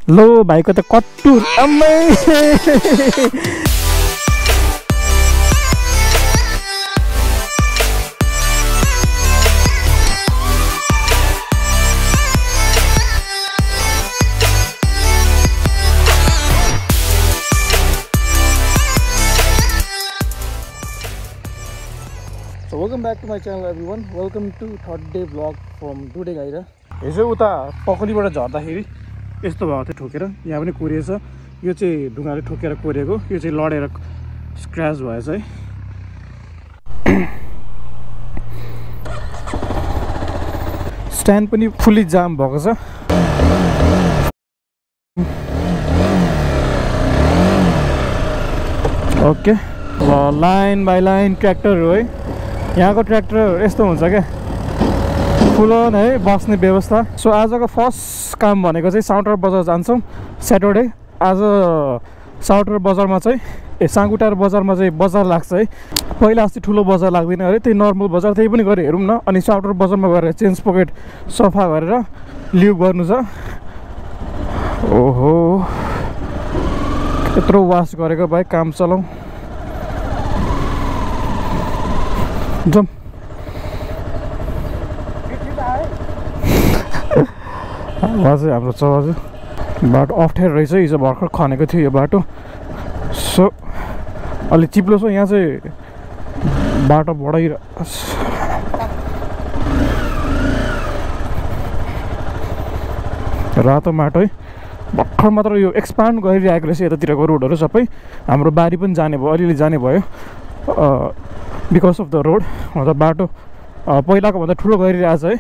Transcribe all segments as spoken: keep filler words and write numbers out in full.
लो भाइको त कट्टु अम्मै So welcome back to my channel everyone. Welcome to third day vlog from today Gaira. हिजो उता पकलीबाट झर्दाखेरि यस्तो भएको थियो ठोकेर यहाँ पनि कोरिएछ यो चाहिँ ढुङ्गाले ठोकेर कोरेको यो चाहिँ लडेर स्क्रैच भएछ है स्ट्यान्ड पनि फुल्ली जाम भएको छ ओके ल लाइन बाई लाइन ट्र्याक्टर हो है यहाँको ट्र्याक्टर यस्तो हुन्छ क्या फुलन है बस्ने व्यवस्था सो आजको फर्स्ट काम भनेको चाहिँ साउटर बजार जान्छौँ स्याटरडे आज साउटर बजारमा चाहिँ ए साङ्गुटार बजारमा चाहिँ बजार लाग्छ है पहिला अस्ति ठुलो बजार लाग्दैन अरे त्यही नर्मल बजार त्यही पनि गएर हेरौँ न अनि साउटर बजारमा गएर चेन्ज पकेट सफा गरेर लिभ गर्नु छ ओहो यत्रो वास गरेको भाइ काम चलाउँ जम चाहिँ हाम्रो चौबाजु बाटो अप्ठ्यारो रहेछ हिजो भर्खर खनेको थियो यो बाटो सो अलि चिप्लो छ यहाँ चाहिँ बाटो बढाइ रातो माटो है भर्खर मात्र यो एक्सपान्ड गरिरहेको रहेछ यतातिरको रोडहरू सबै हाम्रो बारी पनि जाने भयो अलिअलि जाने भयो बिकज अफ द रोड मतलब बाटो पहिलाको भन्दा ठुलो गरिरहेछ है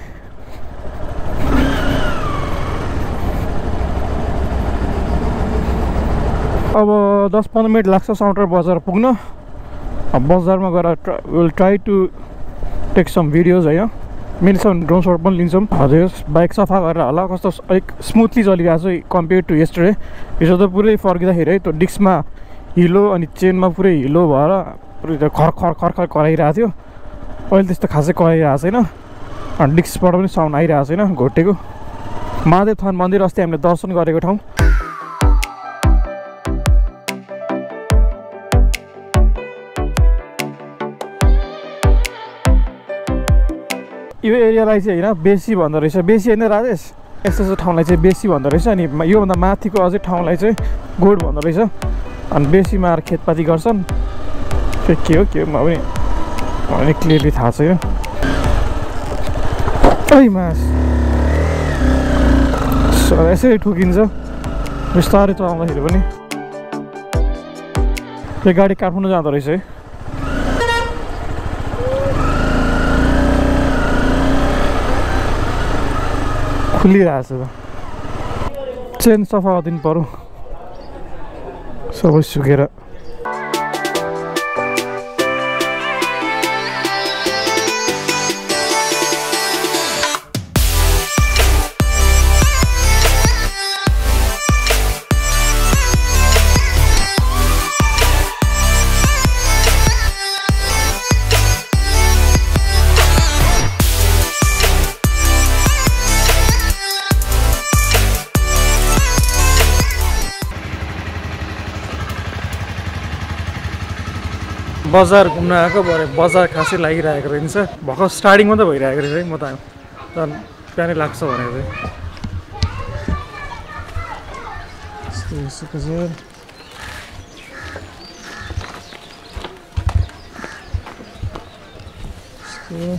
अब दस पन्ध्र मिनट लाग्छ साउटर बजार पुग्न बजारमा गएर will try to take some videos है मिल्छ ड्रोन सर्ट पनि लिन्छौँ हजुर बाइक सफा गरेर होला कस्तो अलिक स्मुथली चलिरहेको छ कम्पेयर टु यस्टरडे हिजो त पुरै फर्किँदाखेरि है त्यो डिस्कमा हिलो अनि चेनमा पुरै हिलो भएर पुरै खर खर खर खर कराइरहेको थियो अहिले त्यस्तो खासै कराइरहेको छैन अनि डिस्कबाट पनि साउन्ड आइरहेको छैन घोटेको महादेव थान मन्दिर अस्ति हामीले दर्शन गरेको ठाउँ यो एरियालाई चाहिँ होइन बेसी भन्दो रहेछ बेसी होइन राजेश यस्तो यस्तो ठाउँलाई चाहिँ बेसी भन्दो रहेछ अनि योभन्दा माथिको अझै ठाउँलाई चाहिँ गोड भन्दो रहेछ अनि बेसीमा आएर खेतपाती गर्छन् त्यो के हो के हो म पनि क्लियरली थाहा छैन ऐ मास यसरी ठुकिन्छ बिस्तारै चलाउँदाखेरि पनि त्यो गाडी काठमाडौँ जाँदो रहेछ है खुलिरहेछ त चेन सफा गरिदिनु पर्यो सबै सुकेर बजार घुम्न आएको भरे बजार खासै लागिरहेको रहेछ भर्खर स्टार्टिङ मात्रै भइरहेको रहेछ है म त झन् प्यानै लाग्छ भनेको चाहिँ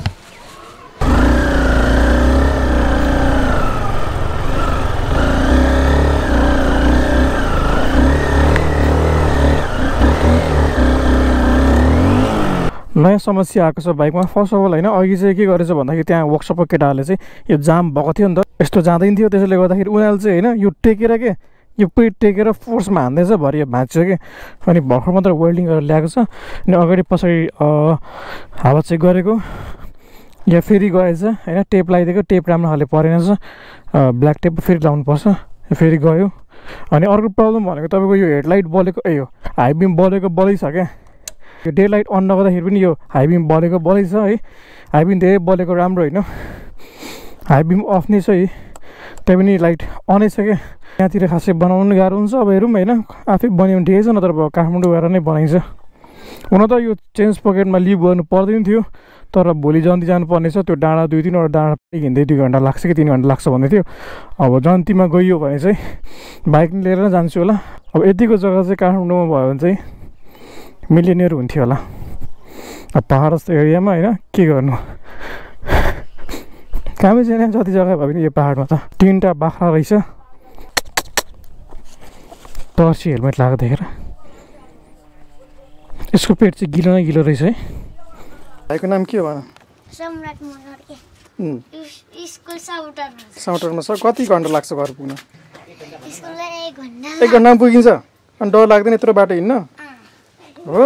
नयाँ समस्या आएको छ बाइकमा फर्स्ट अफ अल होइन अघि चाहिँ के गरेछ भन्दाखेरि त्यहाँ वर्कसपको केटाहरूले चाहिँ यो जाम भएको थियो नि त यस्तो जाँदैन थियो त्यसैले गर्दाखेरि उनीहरूले चाहिँ होइन यो टेकेर के यो पेट टेकेर फोर्समा हान्दैछ भरे यो भाँच्यो कि अनि भर्खर मात्र वेल्डिङ गरेर ल्याएको छ अनि अगाडि पछाडि हावा चेक गरेको या फेरि गएछ होइन टेप लगाइदिएको टेप राम्रो खाले परेन छ ब्ल्याक टेप फेरि लाउनुपर्छ फेरि गयो अनि अर्को प्रब्लम भनेको तपाईँको यो हेडलाइट बलेको ए यो हाई बिम बलेको बलै छ क्या यो डे लाइट अन नगर्दाखेरि पनि यो हाई बिम बलेको बलै छ है हाई बिम धेरै बलेको राम्रो होइन हाई बिम अफ नै छ है त्यही पनि लाइट अनै छ क्या यहाँतिर खासै बनाउनु गाह्रो हुन्छ अब हेरौँ होइन आफै बन्यो भने ठिकै छ नत्र अब काठमाडौँ गएर नै बनाइन्छ हुन त यो चेन्ज पकेटमा लिभ गर्नु पर्दैन थियो तर भोलि जन्ती जानुपर्ने छ त्यो डाँडा दुई तिनवटा डाँडा हिँड्दै दुई घन्टा लाग्छ कि तिन घन्टा लाग्छ भन्दै थियो अब जन्तीमा गइयो भने चाहिँ बाइक लिएर नै जान्छु होला अब यतिको जग्गा चाहिँ काठमाडौँमा भयो भने चाहिँ मिलिनियर हुन्थ्यो होला अब पहाड जस्तो एरियामा होइन के गर्नु कामै छैन जति जग्गा भयो भने यो पहाडमा त तिनवटा बाख्रा रहेछ टर्ची हेलमेट लगाएको देखेर यसको पेट चाहिँ गिलो नै गिलो रहेछ है भाइको नाम के हो भन सम्राट मनोहर स्कुल साउटरमा साउटरमा छ कति घन्टा लाग्छ घर पुग्न स्कुललाई एक घन्टा एक घन्टामा पुगिन्छ अनि डर लाग्दैन यत्रो बाटो हिँड्न हो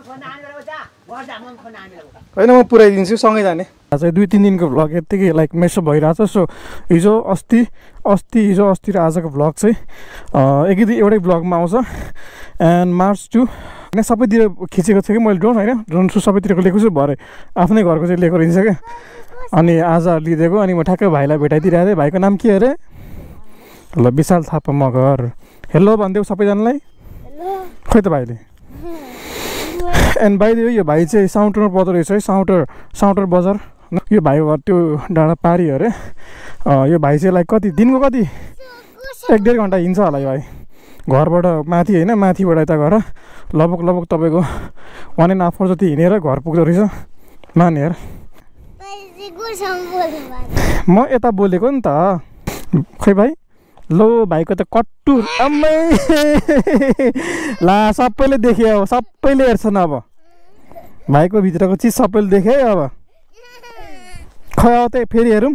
होइन म पुऱ्याइदिन्छु सँगै जाने आज दुई तिन दिनको भ्लग यत्तिकै लाइक मेसो भइरहेको छ सो हिजो अस्ति अस्ति हिजो अस्ति र आजको भ्लग चाहिँ एकै दुई एउटै भ्लगमा आउँछ एन्ड मार्च टू होइन सबैतिर खिचेको थियो कि मैले ड्रोन होइन ड्रोन सु सबैतिरको लिएको छु भरे आफ्नै घरको चाहिँ लिएको रहन्छ क्या अनि आज लिइदिएको अनि म ठ्याक्कै भाइलाई भेटाइदिइरहेको थिएँ भाइको नाम के अरे ल विशाल थापा मगर हेलो भनिदेऊ सबैजनालाई खोइ त भाइले एन्ड भाइ यो भाइ चाहिँ साउटरमा पर्दो रहेछ है साउटर साउटर बजार यो भाइको घर त्यो डाँडा पारी अरे यो भाइ चाहिँ लाइक कति दिनको कति एक डेढ घन्टा हिँड्छ होला यो भाइ घरबाट माथि होइन माथिबाट यता घर लगभग लगभग तपाईँको वान एन्ड हाफ आवर जति हिँडेर घर पुग्दो रहेछ मान यार म यता बोलेको नि त खै भाइ लो भाइको त कट्टु आम्मै ला सबैले देखे अब सबैले हेर्छन् अब भाइको भित्रको चिज सबैले देखे अब खै अब त्यही फेरि हेरौँ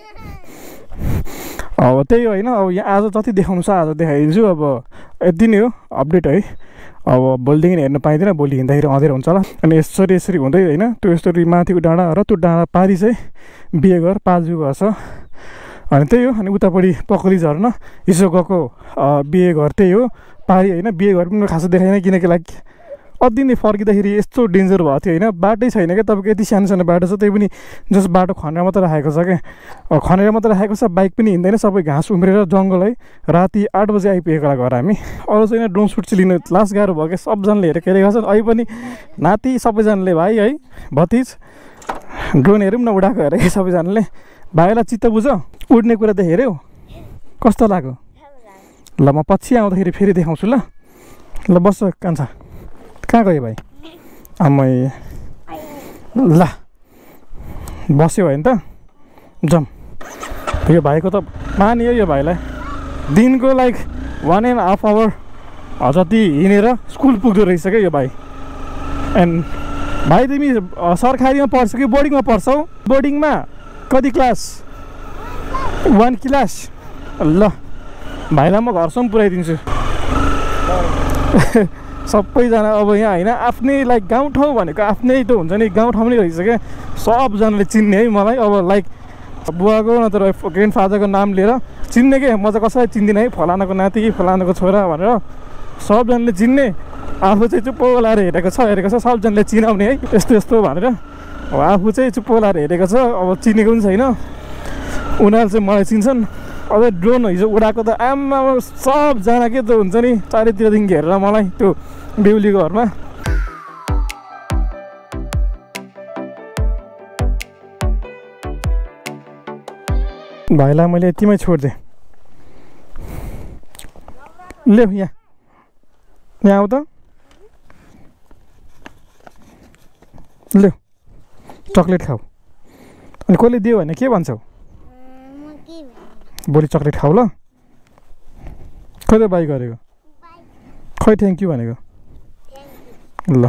अब त्यही होइन अब यहाँ आज जति देखाउनु छ आज देखाइदिन्छु अब यति नै हो अपडेट है अब भोलिदेखि हेर्न पाइँदैन भोलि हिँड्दाखेरि अँधेर हुन्छ होला अनि यसरी यसरी हुँदै होइन त्यो यसरी माथिको डाँडा र त्यो डाँडा पारी चाहिँ बिहे घर पाल्जु घर छ अनि त्यही हो अनि उतापट्टि पकली झर्न हिजो गएको बिहे घर त्यही हो पारी होइन बिहे घर पनि खासै देखाएन किनकि लाइक अति नै फर्किँदाखेरि यस्तो डेन्जर भएको थियो होइन बाटै छैन क्या तपाईँको यति सानो सानो बाटो छ त्यही पनि जस बाटो खनेर मात्रै राखेको छ क्या खनेर मात्रै राखेको छ बाइक पनि हिँड्दैन सबै घाँस उम्रेर जङ्गल है राति आठ बजी आइपुगेको घर हामी अरू चाहिँ ड्रोन सुट चाहिँ लिनु लास्ट गाह्रो भयो क्या सबजनाले हेरेर खेलेको छ अहिले पनि नाति सबैजनाले भाइ है भतिज ड्रोन हेरौँ न उडाएको हेरेँ सबैजनाले भाइलाई चित्त बुझ उड्ने कुरा त हेऱ्यौ कस्तो लाग्यो ल म पछि आउँदाखेरि फेरि देखाउँछु ल ल बस्छ कान्छा कहाँ गयो भाइ आमै ल बस्यो भयो नि त जम यो भाइको त मानियो यो भाइलाई दिनको like one and half hour जति हिँडेर स्कुल पुग्दो रहेछ क्या यो भाइ एन्ड भाइ तिमी सरकारीमा पढ्छ कि बोर्डिङमा पढ्छौ बोर्डिङमा कति क्लास वान क्लास ल भाइलाई म घरसम्म पुऱ्याइदिन्छु सबैजना अब यहाँ होइन आफ्नै लाइक गाउँठाउँ भनेको आफ्नै त हुन्छ नि गाउँठाउँ नै रहेछ क्या सबजनाले चिन्ने है मलाई अब लाइक बुवाको नत्र ग्रान्ड फादरको नाम लिएर चिन्ने क्या म चाहिँ कसैलाई चिन्दिनँ है फलानाको नाति कि फलानाको छोरा भनेर सबजनाले चिन्ने आफू चाहिँ चुप्पो लाएर हेरेको छ हेरेको छ सबजनाले चिनाउने है यस्तो यस्तो भनेर अब आफू चाहिँ चुप्पो लाएर हेरेको छ अब चिनेको पनि छैन उनीहरू चाहिँ मलाई चिन्छन् अझै ड्रोन हिजो उडाएको त आमा सबजना के त हुन्छ नि चारैतिरदेखि घेरेर मलाई त्यो बेहुलीको घरमा भाइलाई मैले यतिमै छोडिदिएँ ल्याऊ यहाँ यहाँ आऊ त ल्याऊ चक्लेट खाऊ अनि कसले दियो भने के भन्छौ भोलि चक्लेट खाऊ ल खै त बाई गरेको खै थ्याङ्क यू भनेको ल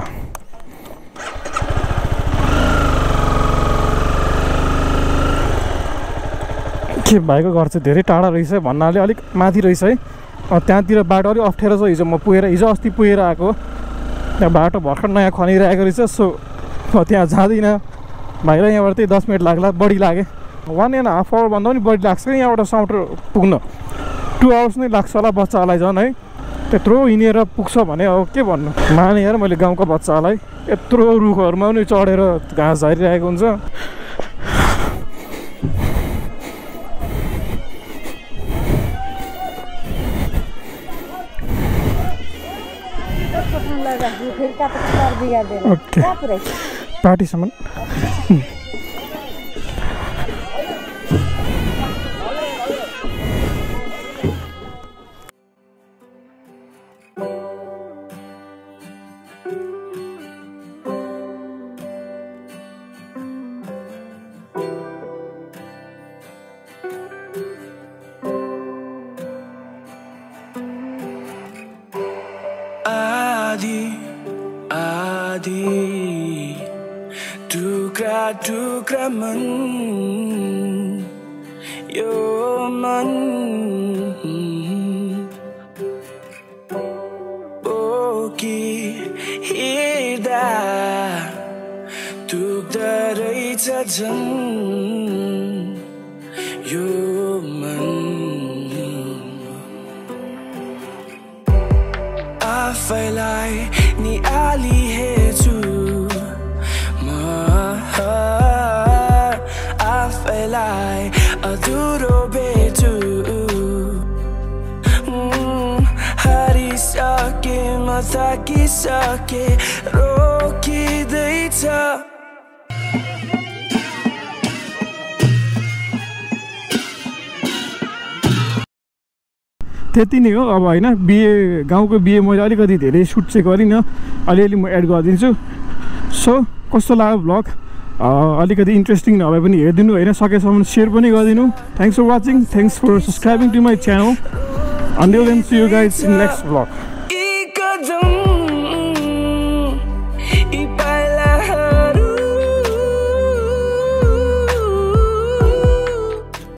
के भाइको घर चाहिँ धेरै टाढा रहेछ भन्नाले अलिक माथि रहेछ है त्यहाँतिर बाटो अलिक अप्ठ्यारो छ हिजो म पुगेर हिजो अस्ति पुगेर आएको त्यहाँ बाटो भर्खर नयाँ खनिरहेको रहेछ सो म त्यहाँ जाँदिनँ भाइलाई यहाँबाट त्यही दस मिनट लाग्ला बढी लाग्यो वान एन्ड हाफ आवर भन्दा पनि बढी लाग्छ कि यहाँबाट साउटर पुग्न टु आवर्स नै लाग्छ होला बच्चालाई झन् है त्यत्रो हिँडेर पुग्छ भने अब के भन्नु माने यार मैले गाउँको बच्चालाई यत्रो रुखहरूमा पनि चढेर घाँस झरिरहेको हुन्छ ओके पार्टीसम्म आधी आधी टुक्रा टुक्रा मन यो मन ओकी हिँड्दा दुख्दो रहेछ झन् यो मन आफैलाई नियाली हेर्छु म आफैलाई अधुरो भेट्छु हारिसके म थाकिसके रोकिँदैछ त्यति नै हो अब होइन बिहे गाउँको बिहे मैले अलिकति धेरै सुट चाहिँ गरिनँ अलिअलि म एड गरिदिन्छु सो कस्तो लाग्यो भ्लग अलिकति इन्ट्रेस्टिङ नभए पनि हेरिदिनु होइन सकेसम्म सेयर पनि गरिदिनु thanks for watching thanks for subscribing to my channel until then see you guys in next vlog